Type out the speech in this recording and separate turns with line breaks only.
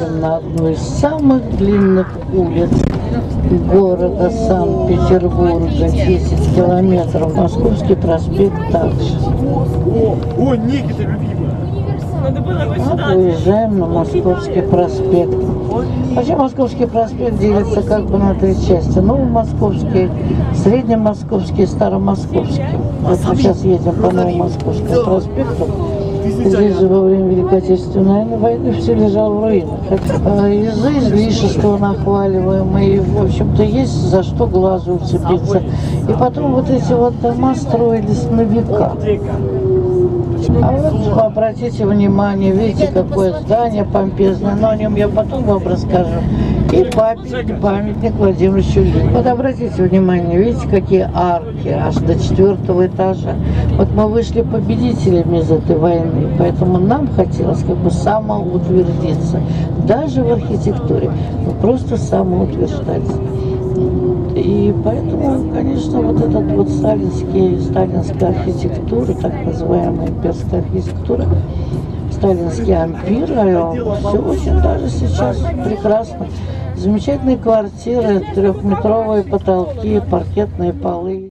выходим на одну из самых длинных улиц города Санкт-Петербурга, 10 километров. Московский проспект также.
О, Никита, любимая.
Вот выезжаем на Московский проспект. Вообще Московский проспект делится как бы на три части. Новомосковский, Среднемосковский и Старомосковский. Вот мы сейчас едем по Новомосковскому проспекту. Здесь же во время Великой Отечественной войны все лежало в руинах. Из-за излишества нахваливаем, и, в общем-то, есть за что глазу уцепиться. И потом вот эти вот дома строились на века. А вот обратите внимание, видите, какое здание помпезное, но о нем я потом вам расскажу. И памятник Владимиру Ильичу. Вот обратите внимание, видите, какие арки аж до 4-го этажа. Вот мы вышли победителями из этой войны, поэтому нам хотелось как бы самоутвердиться. Даже в архитектуре, мы просто самоутверждаться. И поэтому, конечно, вот этот вот сталинская архитектура, так называемая имперская архитектура, сталинский ампир, все очень даже сейчас прекрасно. Замечательные квартиры, трехметровые потолки, паркетные полы.